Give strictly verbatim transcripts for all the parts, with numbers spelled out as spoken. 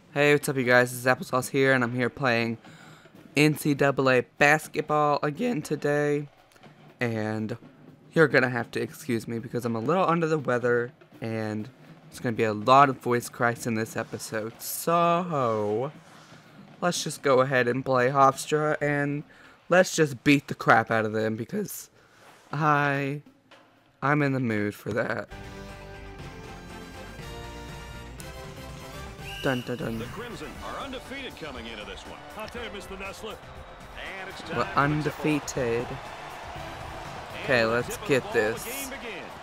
Hey, what's up you guys? This is Applesauce here, and I'm here playing N C double A basketball again today. And you're gonna have to excuse me because I'm a little under the weather, and there's gonna be a lot of voice cracks in this episode. So, let's just go ahead and play Hofstra, and let's just beat the crap out of them because I, I'm in the mood for that. Dun, dun, dun. The Crimson are undefeated coming into this one. I'll tell you, Mister Nessler. And it's time We're for undefeated. the Okay, and let's the tip get of the ball, this. The game begins.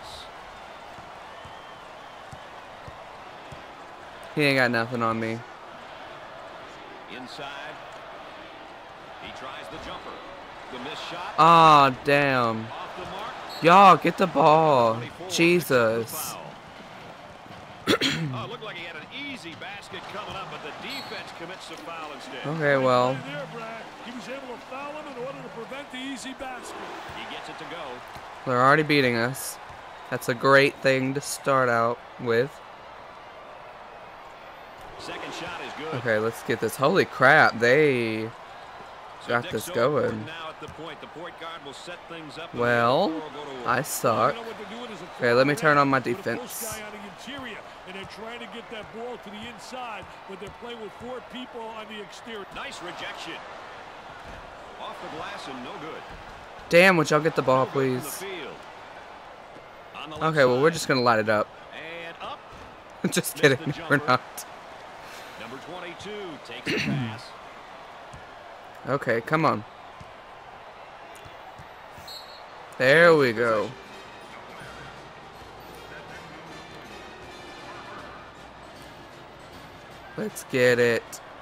He ain't got nothing on me. Inside. He tries the jumper. The missed shot. Aw, oh, damn. Off the mark. Y'all, get the ball. twenty-four Jesus. picks up the foul. Oh, it looked like he had an easy basket coming up, but the defense commits the foul instead. Okay, well. Right there, Brad. He was able to foul him in order to prevent the easy basket. He gets it to go. They're already beating us. That's a great thing to start out with. Second shot is good. Okay, let's get this. Holy crap, they So got Dick this Silverwood going. now at the point. The point guard will set things up. Well, I suck. Okay, let me turn on my defense. And they're trying to get that ball to the inside, but they're playing with four people on the exterior. Nice rejection. Off the glass and no good. Damn, would y'all get the ball, No good from the please? field. On the left Okay, well, we're side. just gonna light it up. And up. Just Missed kidding, the we're jumper. not. Number twenty-two takes the pass. Okay, come on. There we go. Let's get it.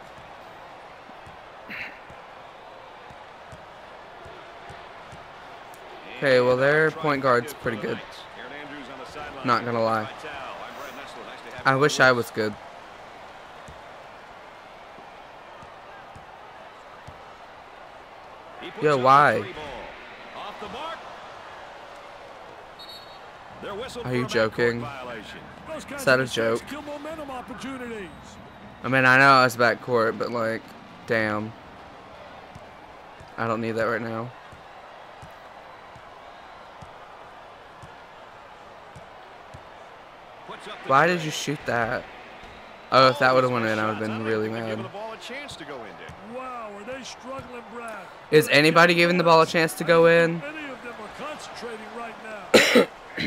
Okay, well, their point guard's pretty good. Not gonna lie. I wish I was good. Yo, why? Are you joking? Is that a joke? I mean, I know I was backcourt, but like, damn. I don't need that right now. Why did you shoot that? Oh, if that would have went in, I would have been really mad. Wow, are they struggling, Brad? Is anybody giving the ball a chance to go in? Many of them are concentrating right now.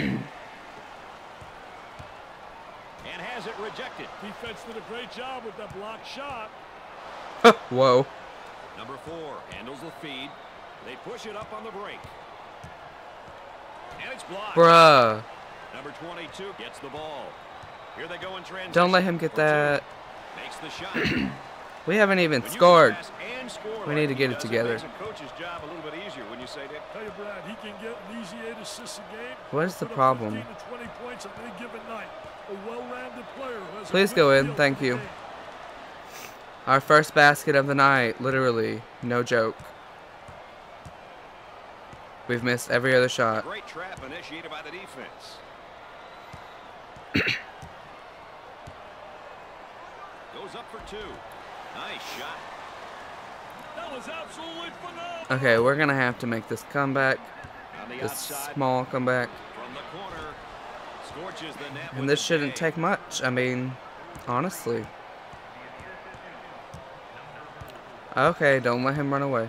And has it rejected. Defense did a great job with that block shot. Whoa. Number four handles the feed. They push it up on the break. And it's blocked. Bruh. Number twenty-two gets the ball. Here they go in transition. Don't let him get that. Makes the shot. We haven't even When you scored. pass and score We like need to he get it does, together. Makes a coach's job a little bit easier, when you say that. Tell you, Brad, he can get an easy eight assists a game. What is the Put up problem? fifteen to twenty points on any given night. A well-rounded player who has a Please good go in. feel Thank for the you. game. Our first basket of the night. Literally. No joke. We've missed every other shot. Great trap initiated by the defense. Goes up for two. Nice shot. That was absolutely phenomenal. Okay, we're going to have to make this comeback. On the This outside, small comeback. from the corner, scorches the net And with this the shouldn't dig. take much. I mean, honestly. Okay, don't let him run away.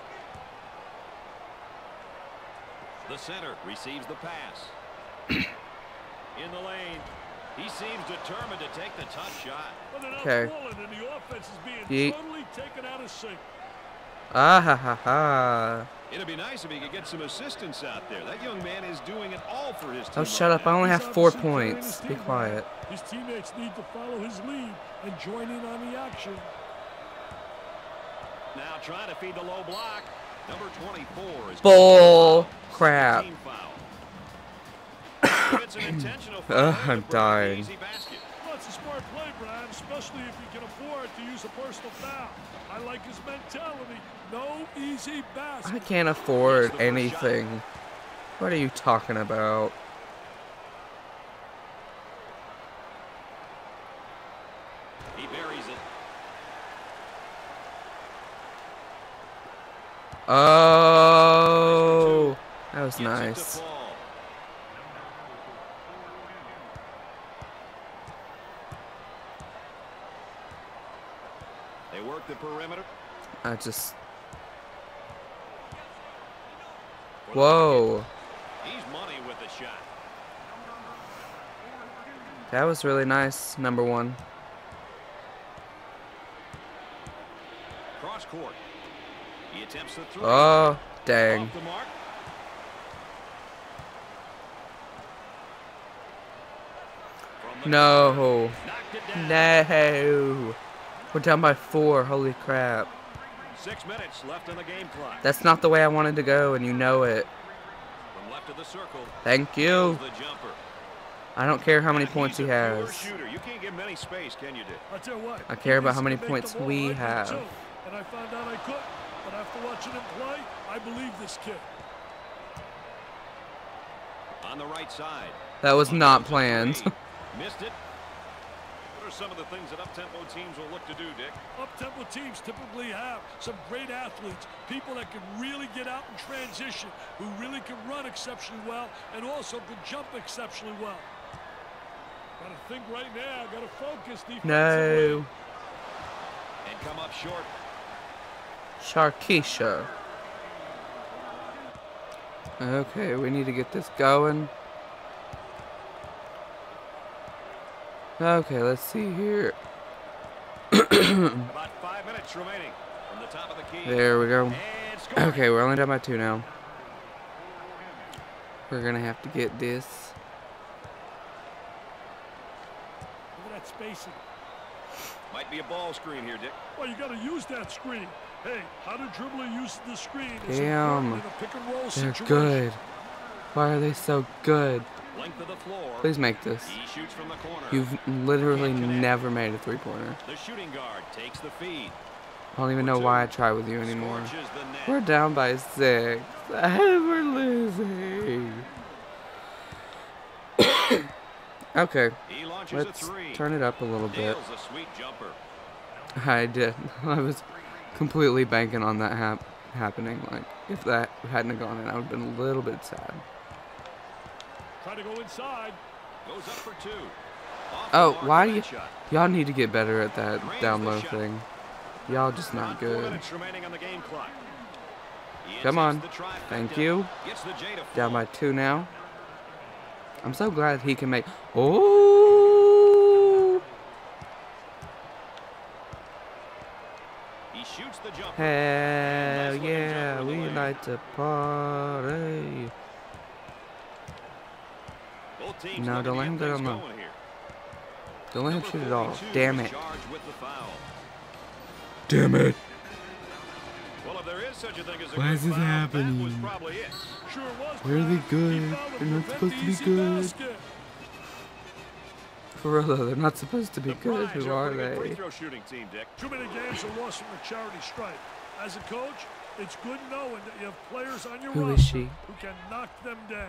The center receives the pass. In the lane. He seems determined to take the tough shot. But they're not Okay. falling, and the offense is being Yeet. totally taken out of sync. Ah ha ha ha. It'd be nice if he could get some assistance out there. That young man is doing it all for his team. Oh, shut right up. I now. only He's have four obviously carrying points. his Be team, quiet. Brad. His teammates need to follow his lead and join in on the action. Now trying to feed the low block. Number twenty-four is Bull crap. team foul. It's an intentional foul Ugh, to I'm prevent the dying. easy basket. Well, it's a smart play, Brad, especially if you can afford to use a personal foul. I like his mentality. No easy basket. I can't afford anything. What are you talking about? He buries it. Oh, that was Gets it to nice. fall. They work the perimeter. I just. Whoa. He's money with the shot. That was really nice, number one. Cross court. He attempts the three. Oh, dang. Off the mark. From the No. corner. Knocked it down. No. We're down by four. Holy crap. Six minutes left on the game clock. That's not the way I wanted to go, and you know it. From left of the circle. Thank you. The jumper. I don't care how many And points he's he a pure has. shooter. You can't give him any space, can you, Dick? I tell you what. I care about he's how many gonna make points the ball, we I do have. too. And I found out I could. But after watching him play, I believe this kid. On the right side. That was not planned. Missed it. What are some of the things that up-tempo teams will look to do, Dick? Up-tempo teams typically have some great athletes, people that can really get out in transition, who really can run exceptionally well, and also can jump exceptionally well. Gotta think right now, gotta focus defensively. No. And come up short. Sharkeisha. Okay, we need to get this going. Okay, let's see here. About five minutes remaining from the top of the key. There we go. And scoring. Okay, we're only down by two now. We're gonna have to get this. Look at that spacing. Might be a ball screen here, Dick. Well, you gotta use that screen. Hey, how the dribbler uses the screen is Damn. important in a pick and roll They're situation. good. Why are they so good? Length of the floor. Please make this. He shoots from the corner. You've literally never made a three-pointer. The shooting guard takes the feed. I don't even know why I try with you anymore. Scorches the net. We're down by six. We're losing. Okay, He launches a let's three. turn it up a little bit. Nails a sweet jumper. I did. I was completely banking on that hap happening. Like, if that hadn't have gone in, I would have been a little bit sad. Try to go inside. Goes up for two. Off the Oh, mark why with do you... that shot. Y'all need to get better at that Drains down the low shot. thing. Y'all just not Around four good. minutes remaining on the game clock. He Come on. attempts the trifecta. Thank you. Gets the J to Down fall. by two now. I'm so glad he can make... Oh! He shoots the jumper. Hell Nice looking yeah, jumper in the we lane. like to party. Both teams No, looking don't to let get him get things on the- going here. Don't let him Number shoot it all. forty-two Damn is it. charged with the foul. Damn it. Well, if there is such a thing as a Why good is this foul, that was happening? probably it. Sure was. Where are they Brad. good? He fouled to They're not prevent supposed the to be easy good. basket. For real though, they're not supposed to be The good. Primes Who are a are pretty good free they? throw shooting team, Dick. Too many games are lost from the charity stripe. As a coach, it's good knowing that you have players on your Who roster is she? who can knock them down.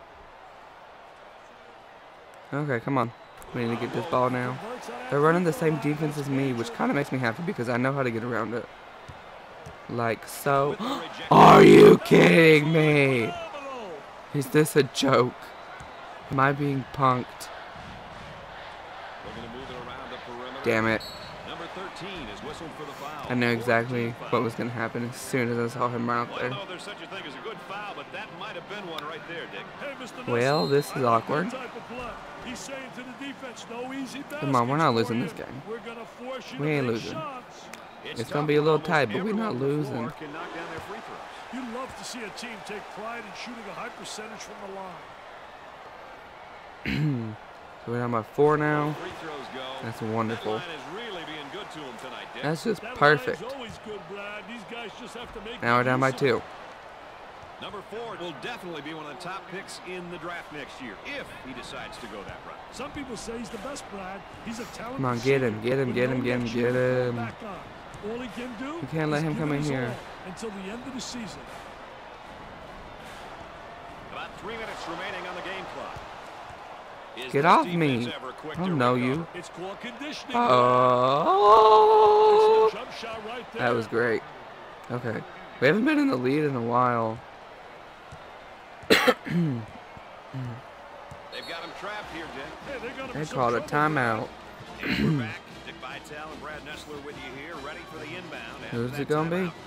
Okay, come on. We need to get this ball now. They're running the same defense as me, which kind of makes me happy because I know how to get around it. Like so. With the rejection. Are you kidding me? Phenomenal. Is this a joke? Am I being punked? Looking to move it around the perimeter. Damn it. Number thirteen is whistled for the foul. I knew exactly fourteen what foul. was going to happen as soon as I saw him run out Well, I there. don't know if there's such a thing as a good foul, but that might have been one right there, Dick. Hey, Mister Well, Nelson, this is I like awkward. that type of play. He's saying to the defense, no easy Come on, we're not baskets losing for this you. game. We're gonna force you We to ain't make losing. shots. It's tough gonna be a when little almost tight, but we're everyone not on the floor losing. Can knock down their free throws. You love to see a team take pride in shooting a high percentage from the line. So we're down by four now. Free throws go. That's wonderful. That line is really being good to him tonight, Dick. That's just That perfect. line's always good, Brad. These guys just have to make Now we're down by use of it. two. Number four will definitely be one of the top picks in the draft next year if he decides to go that route. Some people say he's the best, Brad. He's a talented Come on, get him, get him, with get no him, get him, next get year to fall him. back on. All he can do You can't let is him give come it in his here. all until the end of the season. About three minutes remaining on the game clock. Is Get this off defense me. ever quick I don't to know recover? you. It's called conditioning. Oh, Jump shot right there. that was great. Okay. We haven't been in the lead in a while. They've got him trapped here, Dick. Hey, they got him They in some called a trouble, timeout. And we're back. Dick Vitale and Brad Nessler with you here, ready for the inbound. after Who's that it gonna be? timeout.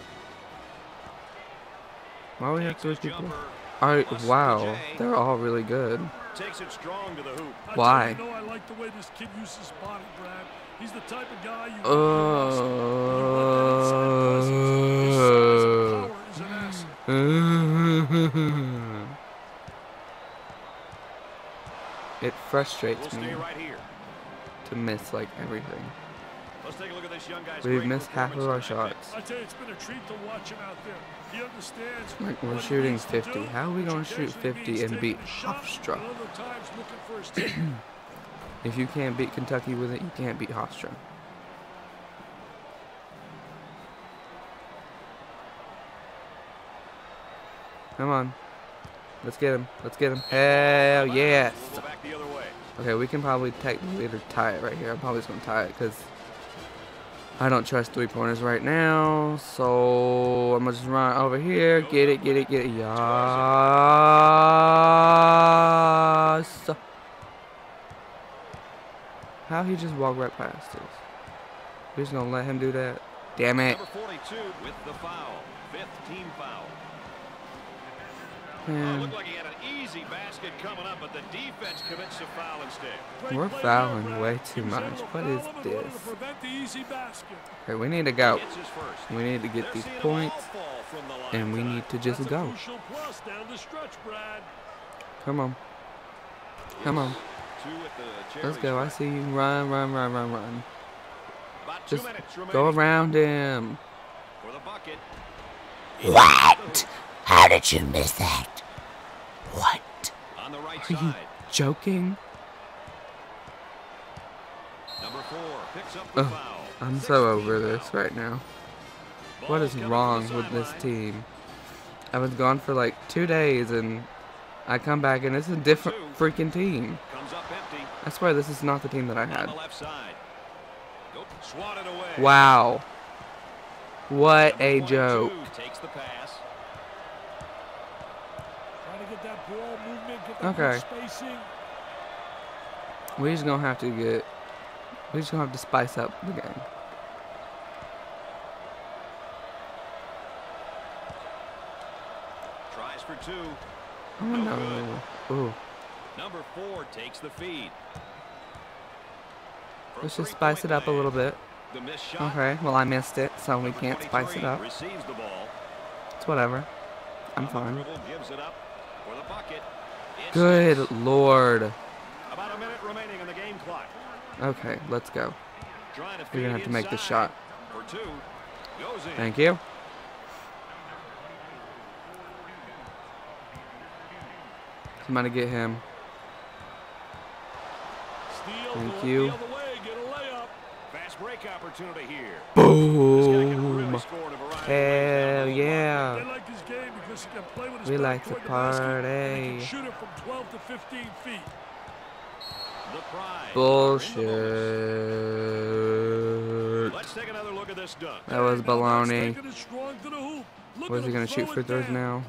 Why we have Takes three his people? jumper, Alright, busts the wow. J, They're all really good. takes it strong to the hoop. I Why? tell you, you know, I like the way this kid uses his body, Brad. He's the type of guy you Uh, It We'll frustrates me stay right here. to miss like everything. Let's take a look at this young guy's We've great missed half of our performance tonight, shots. I tell you, it's been a treat to watch him out there. He understands. Like we're what he shooting needs to fifty. do, How are we which gonna shoot occasionally fifty means and taking beat a shot, Hofstra? and other times looking for his team. If you can't beat Kentucky with it, you can't beat Hofstra. Come on. Let's get him. Let's get him. Hell yes. We'll go back the other way. Okay, we can probably take the lead or tie it right here. I'm probably just going to tie it because I don't trust three-pointers right now. So I'm going to just run over here. Get it, get it, get it. Yes. How he just walked right past us? We're just going to let him do that? Damn it. Number forty-two with the foul. Fifth team foul. Oh, it Man, looked like he had an easy basket coming up, but the defense commits a foul instead. Great we're play fouling there, way Brad. too He was able much. to What foul is him in order to this? prevent the easy basket. Okay, we need to go. Gets his first. We need to get They're these seeing them all points, fall from the line and we tonight. need to just That's a go. crucial plus down the stretch, Brad. Come on. Come on. Two at the Let's charity go. I stripe. see you. Run, run, run, run, run. About two Just minutes go remaining around him. for the bucket. What? How did you miss that? What? On the right Are you side. joking? Number four picks up the Ugh, foul. I'm so over sixteen this foul. right now. Ball's What is coming from wrong the with this sideline. team? I was gone for like two days and I come back and it's a different freaking team. Comes up empty I swear this is not the team that I on had. the left side. Nope, swatted away. Wow. What Number a twenty-two joke. Takes the pass. Trying to get that ball movement, get that Okay. good spacing. We just gonna have to get. We just gonna have to spice up the game. Tries for two. Oh No no. Ooh. Number four takes the feed. From Let's just three-point spice it up a land, little bit. The missed shot. Okay. Well, I missed it, so we Number can't spice it twenty-three up. Receives the ball. It's whatever. I'm On the fine. dribble, gives it up for the bucket. It's Good six. lord. About a minute remaining on the game clock. Okay, let's go. Trying to We're gonna feed have to make this inside shot. for two. Goes in. Thank you. Somebody get him. Steal, Thank go you. the other way, get a layup. Fast break opportunity here. This guy can really Boom. score in a variety of ways Hell down the low block. They yeah. like his game because he can play with his We back like to toward the basket, and he party. can shoot it from twelve to fifteen feet. The Pride. Bullshit. Let's take another look at this dunk. That was Now that's baloney. taking it strong to the hoop. Look Was at he him gonna shoot throw free it throws down. now?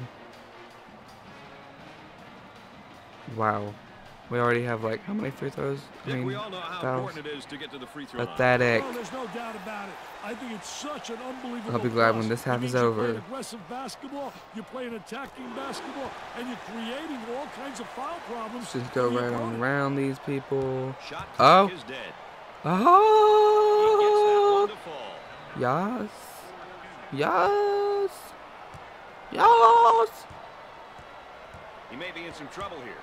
Wow. We already have like how many free throws? I Dick, mean, we all know how fouls. important it is to get to the free throw line. Pathetic. Oh, there's no doubt about it. I think it's such an unbelievable I'll be glad plus. when this It half means is you're over. playing aggressive basketball, you're playing attacking basketball, and you're creating all kinds of foul problems. Just go for the right on opponent. around these people. Shot Oh. clock is dead. He Oh. gets that one to fall. Yes. Yes. Yes. He may be in some trouble here.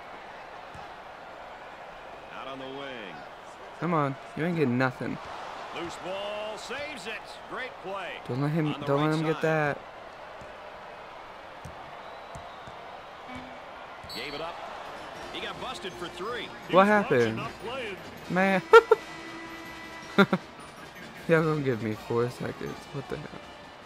Out on the wing. Come on. You ain't getting nothing. Loose ball. Saves it. Great play. Don't let him On the don't right let him get side. that. Gave it up. He got busted for three. He's What watching, happened? not playing. Man. Y'all gonna give me four seconds. What the hell?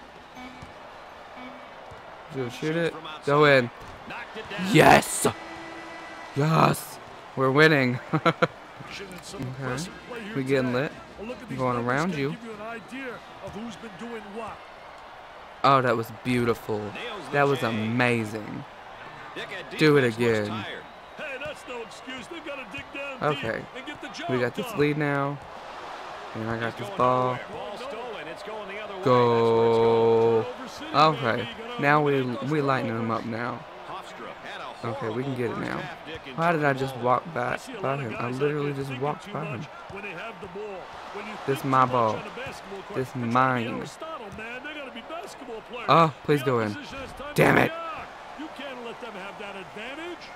You gonna shoot it? Go in. Knocked it down. Yes! Yes! We're winning. Should have some Okay. impressive play here We getting today. lit? Well, look at these Going numbers around can you. Give you an idea of who's been doing what. Oh, that was beautiful. That was amazing. Do it again. Hey, that's no excuse. They've got to dig down Okay. deep and get the job We got this done. lead now. And I got this ball. Ball stolen. It's going the other way. Go. Over City, Okay. baby. You gotta Now we eliminate those we lightening them turnovers. up now. Hofstra had a Okay, we can horrible get it first now. half, Dick, in Why did I terms just of walk I by see a by lot of him? I guys out literally there just thinking walked too by much him. when they have the ball. When you This think my too much ball. on the basketball court, This they're trying to be mine. Aristotle, man. They gotta be basketball players. Oh, please The go in. opposition has time to Damn it. react. You can't let them have that advantage.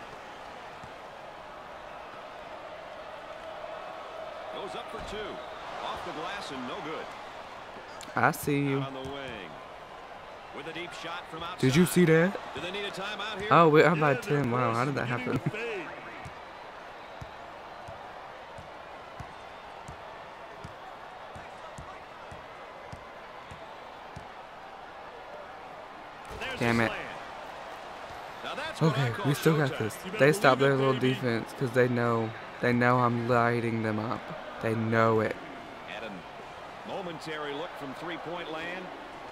Goes up for two. Off the glass and no good. I see you. Out on the wing. With a deep shot from outside. Did you see that? Do they need a timeout here? Oh, we're up by Yeah, they're ten. Wow, how close did that to getting happen? a fade. There's Damn the it. slam. Now that's what I Okay, call we still got showtime. this. You better They stopped believe their it, little baby. defense because they know they know I'm lighting them up. They know it. Had a momentary look from three-point land.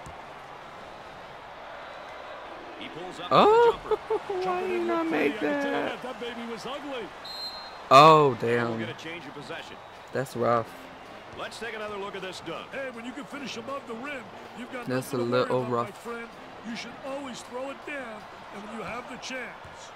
He pulls up Oh, with the jumper. why did Jumping you in not with make the- I tell you that? what, That baby was ugly. Oh, We'll damn. get a change of possession. That's rough. Let's take another look at this dunk. Hey, when you can finish above the rim, you've got That's nothing a to worry little about, my rough. friend. You should always throw it down, and when you have the chance.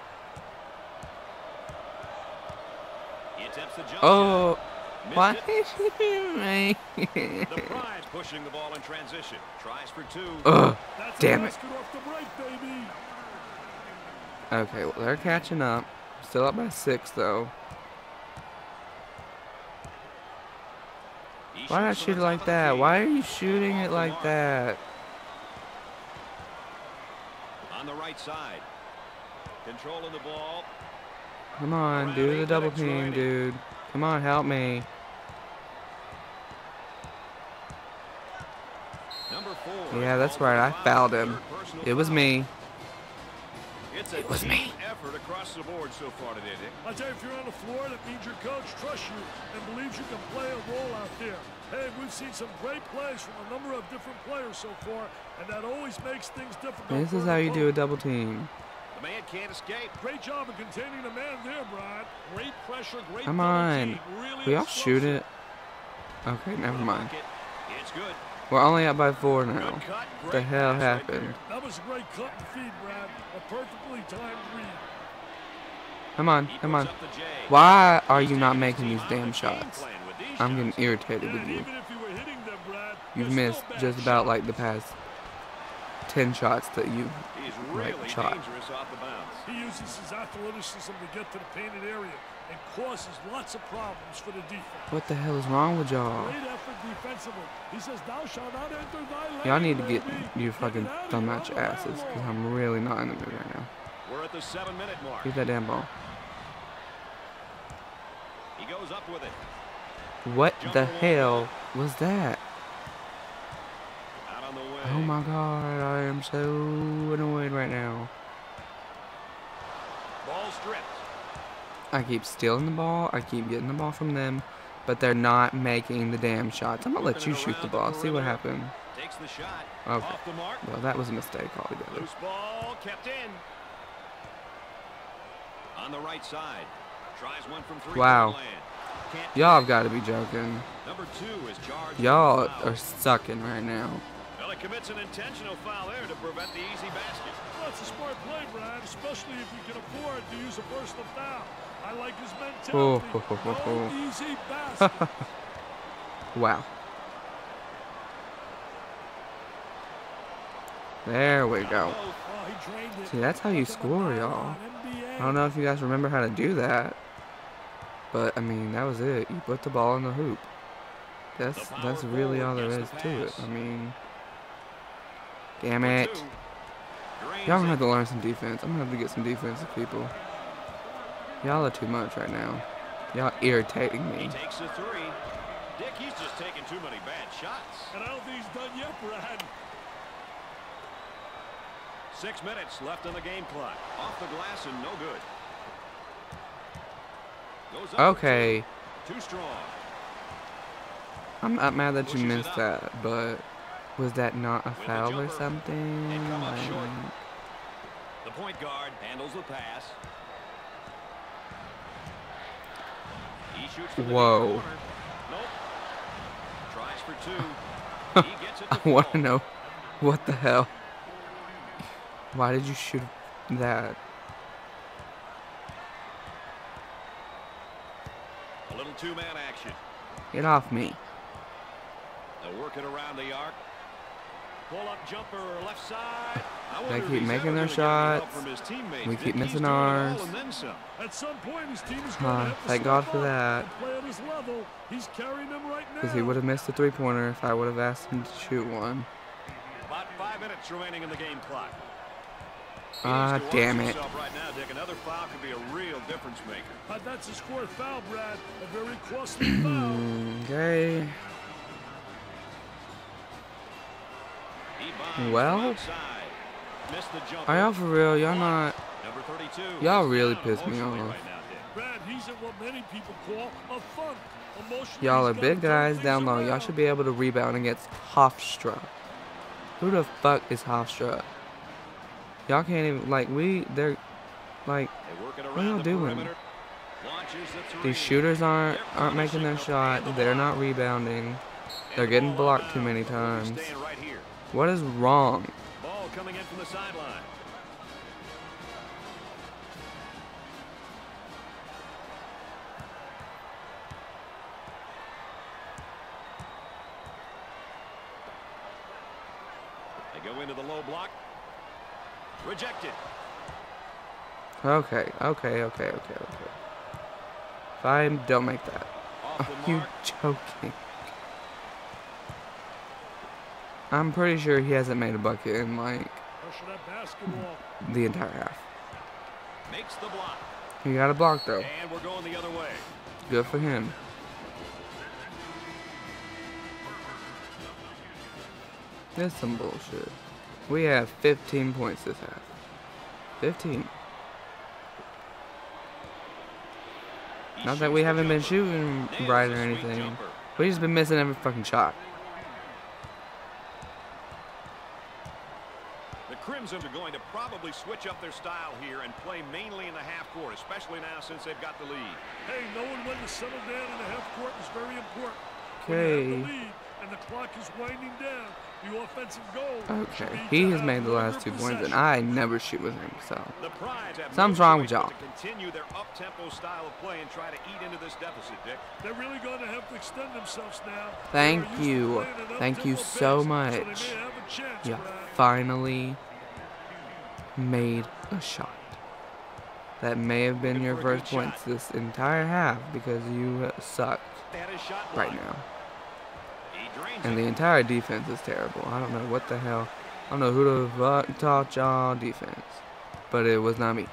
He attempts the jump Oh, shot. why Missed did you make it. The it? Pride's pushing the ball in transition. Tries for two. Ugh, That's damn a it. basket off the break, baby. Okay, well, they're catching up. Still up by six, though. He Why not shoots from shoot it the top like of the that? key. Why are you shooting Off it the like mark. that? On the right side. Controlling the ball. Come on, Around do eight the double minutes team, remaining. dude. Come on, help me. Number four. Yeah, that's Called for right. I the foul. fouled him. Third personal It was foul. me. It's a It was team me. effort across the board so far today, Dick. I tell you, if you're on the floor, that means your coach trusts you and believes you can play a role out there. Hey, we've seen some great plays from a number of different players so far, and that always makes things difficult. This for is an how you do a opponent. double team. The man can't escape. Great job of containing the man there, Brian. Great pressure, great Come double on. team. Really We all shoot explosive. it. Okay, never mind. Bucket. It's good. We're only up by four now. Good cut. What Great the hell pass right happened? there. That was a great cut and feed, Brad. A perfectly timed read. Come on, He come on. puts up the J. Why are He's you not taking making his these team on damn a game shots? plan with these I'm getting shots. irritated Yeah, with and you. even if you were hitting them, Brad, You've they're missed still bad just about shots. like the past ten shots that you He's Right, really shot. dangerous off the bounce. He uses his athleticism to get to the painted area and causes lots of problems for the defense. What the hell is wrong with y'all? Great effort defensively. He says, "Thou shalt not enter thy lane." Y'all need to get baby. your Get fucking it out of thumb here out your on the asses, because landlord. I'm really not in the mood right now. We're at the seven-minute mark. Keep that damn ball. He goes up with it. What the hell was that? Out on the way. Oh my god, I am so annoyed right now. Ball stripped. I keep stealing the ball, I keep getting the ball from them, but they're not making the damn shots. I'm gonna let Working you it shoot the around ball, see what perimeter. happened. Takes the shot. Okay. Off the mark. Well, that was a mistake altogether. Loose ball kept in. On the right side. Tries one from three. Wow. Land. Can't Y'all have got to be joking. Number two is charged. Y'all with the foul. are sucking right now. Well, he commits an intentional foul there to prevent the easy basket. Well, it's a smart play, Brad, especially if you can afford to use a personal foul. I like his Oh, mentality. ho, ho, ho, ho. No easy basket. Wow. There we go. Oh, he drained it. See, that's how you Like a score, nylon y'all. N B A. I don't know if you guys remember how to do that, but I mean, that was it. You put the ball in the hoop. That's The power that's really all there forward is gets the to it. pass. I mean, damn Number it. two. Drains Y'all gonna it. have to learn some defense. I'm gonna have to get some defensive people. Y'all are too much right now. Y'all irritating He me. takes a three. Dick, he's just taking too many bad shots. And I don't think he's done yet, Brad. Six minutes left on the game clock. Off the glass and no good. Goes up for Okay, two. Too strong. I'm not mad that you Pushes it missed up. that, but Was that not a With the foul or jumper. something? And come up Like, short. The point guard handles the pass. He shoots from the deep Whoa. corner. Nope. Tries for two. He gets it to I want to fall. know what the hell. Why did you shoot that? A little two-man action. Get off me. They'll work it around the arc. Pull-up jumper left side. I They wonder if keep he's making ever their gonna get any help shots. from his teammates. We Vic, keep he's missing doing it all ours. and then some. At some point, his team is Uh, going to have to thank step God for up that. and play at his level. He's carrying them right now. Because he would have missed the three-pointer if I would have asked him to shoot one. About five minutes remaining in the game clock. He Ah, needs to watch damn it. himself right now, Dick. Another foul could be a real difference maker. Uh, that's his fourth foul, Brad. A very costly foul. Okay. He bombs Well, from outside. Missed the jumper. Are y'all for real? Y'all not. Number thirty-two. Y'all He's really down piss me emotionally off. right now, Dick. Brad, he's in what many people call a funk. Emotionally, Y'all he's are gotta big turn guys things down low. Y'all around. should be able to rebound against Hofstra. Who the fuck is Hofstra? Y'all can't even, like, we, they're, like, They work it what around y'all the doing? perimeter. Launches the three. These shooters aren't aren't making their shot. They're not rebounding. And They're the getting ball blocked out too of many bounds. We'll be times. staying right here. What is wrong? Ball coming in from the sideline. They go into the low block. Rejected. Okay, okay, okay, okay, okay. Fine, don't make that. Off Are the you mark. joking? I'm pretty sure he hasn't made a bucket in, like, Pressure that basketball. the entire half. Makes the block. He got a block, though. And we're going the other way. Good for him. That's some bullshit. We have fifteen points this half. fifteen. He Not that shoots we the haven't been jumper. shooting Nails right a or sweet anything. jumper. We just been missing every fucking shot. The Crimsons are going to probably switch up their style here and play mainly in the half court, especially now since they've got the lead. Hey, knowing when to settle down in the half court is very important. When Okay. you have the lead and the clock is winding down, the offensive goal should Okay. be He to has have made the last longer two points, and possession. I never shoot with him, so. The Prides have Something's no wrong with choice y'all. but to continue their up-tempo style of play and try to eat into this deficit, Dick. They're really going to have to extend themselves now. Thank They are used to you. playing an Thank you up-tempo so pace, much. So they may have a chance, You Brad. finally made a shot. That may have been Looking your for a first good points shot. this entire half because you suck They had his shot right blocked. now. He drains And it. the entire defense is terrible. I don't know what the hell. I don't know who the fuck taught y'all defense. But it was not me.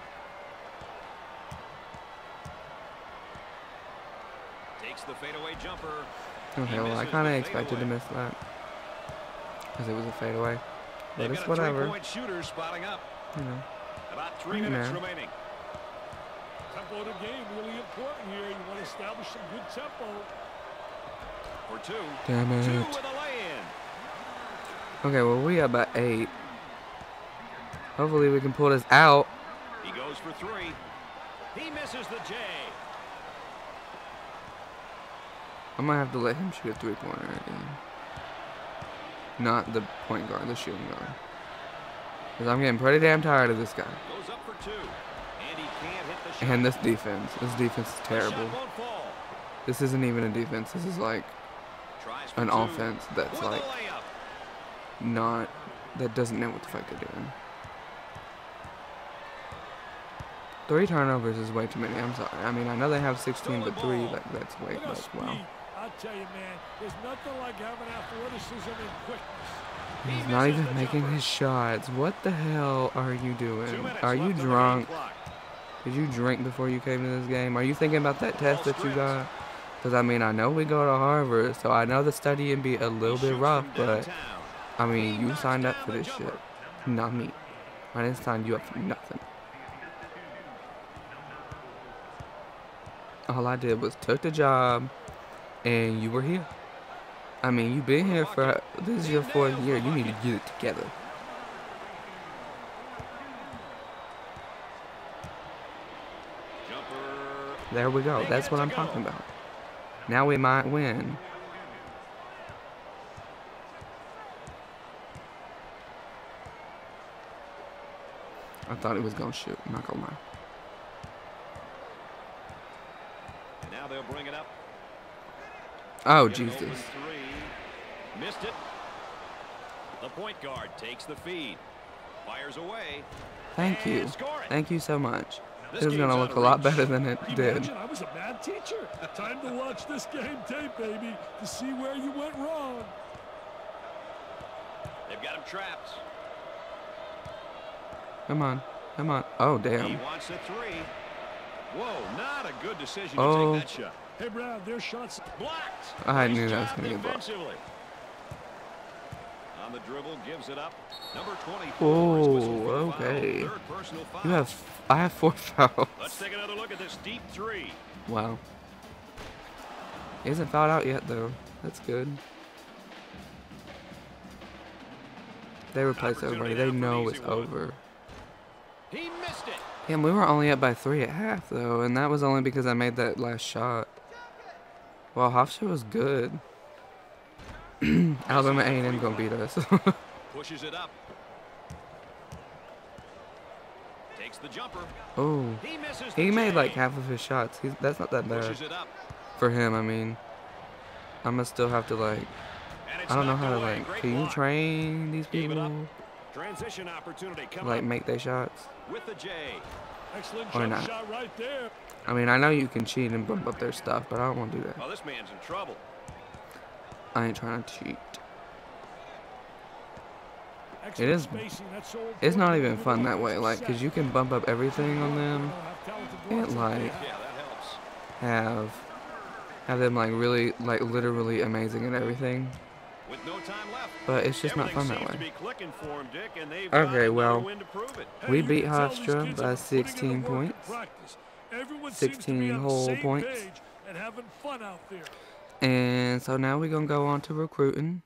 Takes the fadeaway jumper. Okay, well, I misses kind of the expected to fadeaway. miss that. Because it was a fadeaway. But They've it's got a whatever. three-point shooter spotting up. You know. About three Hey, minutes man. remaining. Tempo of the game really important here. You want to establish some good tempo. For two. Damn Two it. with a lay-in. Okay, well, we got about eight. Hopefully we can pull this out. He goes for three. He misses the J. I might have to let him shoot a three-pointer again. Not the point guard, the shooting guard. Because I'm getting pretty damn tired of this guy. Goes up for two. And he can't hit the shot. And this defense. This defense is The terrible. shot won't fall. This isn't even a defense. This is like Tries for an two. offense that's With a like layup. not, that doesn't know what the fuck they're doing. Three turnovers is way too many. I'm sorry. I mean, I know they have sixteen, but three, like, that's way, Look at like, speed. wow. I'll tell you, man, there's nothing like having athleticism and quickness. He He's not misses even the making jumper. his shots. What the hell are you Two doing? minutes Are left you on the game drunk? clock. Did you drink before you came to this game? Are you thinking about that test that you got? Because, I mean, I know we go to Harvard, so I know the studying be a little He bit shoots rough, from but, downtown. I mean, He you knocks signed up down for the this jumper. shit. Not me. I didn't sign you up for nothing. All I did was took the job, and you were here. I mean, you've been here for, this is your fourth year. You need to get it together. Jumper. There we go. They That's get what it I'm to talking go. about. Now we might win. I thought he was going to shoot. I'm not going to lie. And now they'll bring it up. Oh, Get an open Jesus. three. Missed it. The point guard takes the feed. Fires away. Thank you. And score it. Thank you so much. This It was going to game's look out a of lot reach. better than it did. Imagine I was a bad teacher. Time to watch this game tape, baby, to see where you went wrong. They've got him trapped. Come on. Come on. Oh, He damn. wants a three. Whoa, not a good decision Oh. to take that shot. Hey, Brad, their shots. Blocked. I Nice knew that was job gonna get blocked. defensively. On the dribble, gives it up. Number twenty-four is whistled for Oh, the foul. okay. Third personal foul. You have, I have four fouls. Let's take another look at this deep three. Wow. He hasn't fouled out yet, though. That's good. They replaced everybody. They know it's over. He missed it. Damn, we were only up by three at half, though, and that was only because I made that last shot. Well, Hofstra was good. Alabama A and M gonna beat us. Pushes it up. Takes the jumper. Oh, He misses the he made like J. half of his shots. He's, that's not that bad Pushes it up. for him. I mean, I'm gonna still have to like. And it's I don't know knocked how to away. like. Great Can you block. train these Gave it up. people? Transition opportunity coming Like up make their shots? with the J. Excellent Or jump not. shot right there. I mean, I know you can cheat and bump up their stuff, but I don't want to do that. Oh, this man's in trouble. I ain't trying to cheat. Excellent is- spacing. That's so It's not important. even fun that way, like, cause you can bump up everything on them and like Yeah, that helps. have have them like really, like literally amazing at everything. With no time left. But it's just not Everything fun that seems to way. be clicking for him, Dick, and they've Okay, got another well, win to prove it. Hey, We you beat can tell these Hofstra kids by are putting in the sixteen work in points. practice. Everyone seems to be sixteen on the whole same points. page and having fun out there. And so now we're gonna go on to recruiting.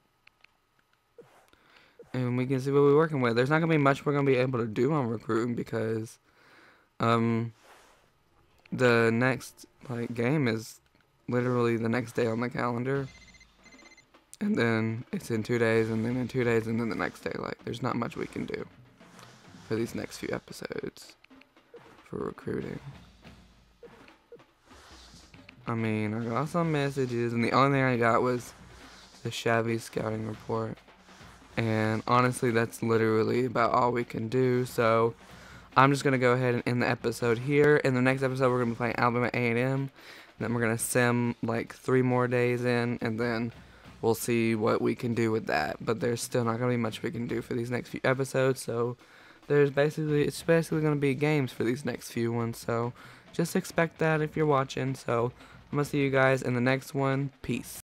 And we can see what we're working with. There's not gonna be much we're gonna be able to do on recruiting because um the next like game is literally the next day on the calendar. And then it's in two days and then in two days and then the next day. Like there's not much we can do for these next few episodes for recruiting. I mean, I got some messages, and the only thing I got was the Shabby scouting report. And honestly, that's literally about all we can do. So I'm just gonna go ahead and end the episode here. In the next episode, we're gonna be playing Alabama A and M. Then we're gonna sim like three more days in, and then we'll see what we can do with that. But there's still not gonna be much we can do for these next few episodes. So there's basically it's basically gonna be games for these next few ones. So just expect that if you're watching. So I'm gonna see you guys in the next one. Peace.